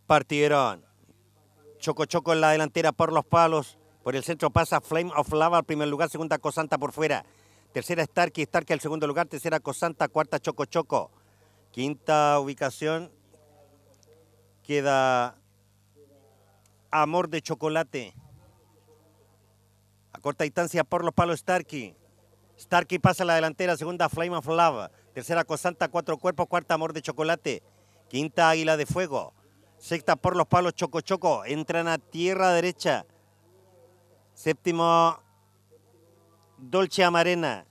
Partieron. Choco Choco en la delantera por los palos. Por el centro pasa Flame of Lava al primer lugar, segunda Cosanta por fuera. Tercera Starkey, Starkey al segundo lugar, tercera Cosanta, cuarta Choco Choco. Quinta ubicación queda Amor de Chocolate. A corta distancia por los palos Starkey. Starkey pasa a la delantera, segunda Flame of Lava. Tercera Cosanta, cuatro cuerpos, cuarta Amor de Chocolate. Quinta Águila de Fuego. Sexta por los palos Choco Choco. Entran a tierra derecha. Séptimo Dolce Amarena.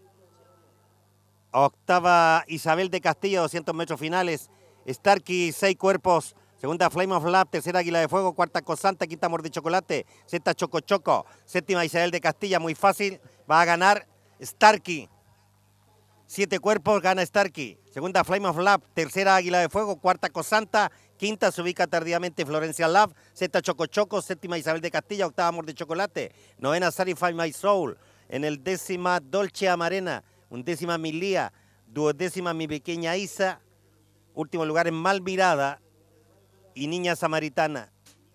Octava Isabel de Castilla, 200 metros finales. Starkey, 6 cuerpos. Segunda Flame of Love, tercera Águila de Fuego, cuarta Cosanta, quinta Amor de Chocolate, sexta Choco Choco, séptima Isabel de Castilla, muy fácil, va a ganar Starkey. 7 cuerpos, gana Starkey. Segunda Flame of Love, tercera Águila de Fuego, cuarta Cosanta, quinta se ubica tardíamente Florencia Love, sexta Choco Choco, séptima Isabel de Castilla, octava Amor de Chocolate, novena Satisfy My Soul, en el décima Dolce Amarena, undécima Milía, duodécima Mi Pequeña Isa, último lugar en Mal Mirada y Niña Samaritana.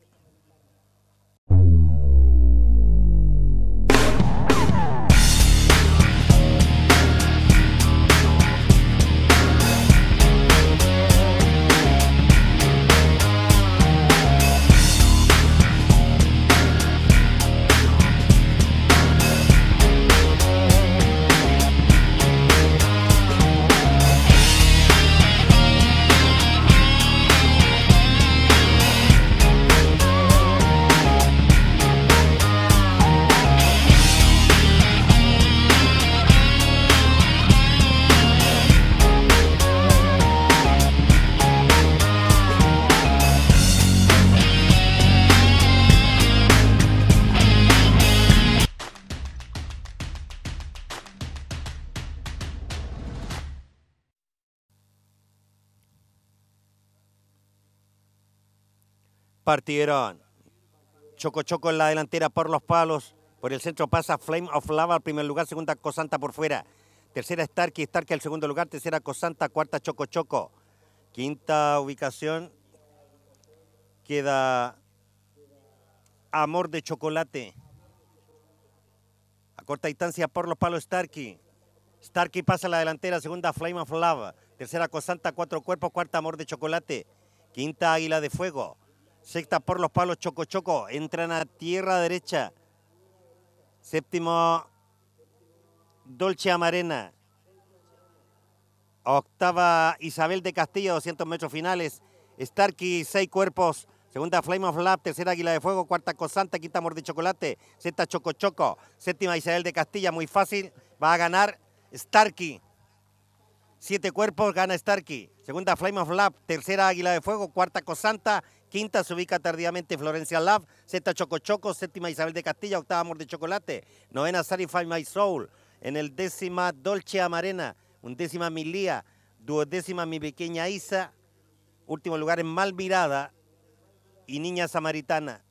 Partieron. Choco Choco en la delantera por los palos. Por el centro pasa Flame of Lava al primer lugar, segunda Cosanta por fuera. Tercera Starkey, Starkey al segundo lugar, tercera Cosanta, cuarta Choco Choco. Quinta ubicación queda Amor de Chocolate. A corta distancia por los palos Starkey. Starkey pasa a la delantera, segunda Flame of Lava. Tercera Cosanta, 4 cuerpos, cuarta Amor de Chocolate. Quinta Águila de Fuego. Sexta por los palos Choco Choco. Entran a tierra derecha. Séptimo Dolce Amarena. Octava Isabel de Castilla, 200 metros finales. Starkey, 6 cuerpos. Segunda Flame of Love, tercera Águila de Fuego, cuarta Cosanta, quinta Amor de Chocolate, sexta Choco Choco, séptima Isabel de Castilla, muy fácil, va a ganar Starkey. 7 cuerpos, gana Starkey. Segunda Flame of Love, tercera Águila de Fuego, cuarta Cosanta, quinta se ubica tardíamente Florencia Love, sexta Choco Choco, séptima Isabel de Castilla, octava Amor de Chocolate, novena Satisfy My Soul, en el décima Dolce Amarena, undécima Milía, duodécima Mi Pequeña Isa, último lugar en Mal Mirada y Niña Samaritana.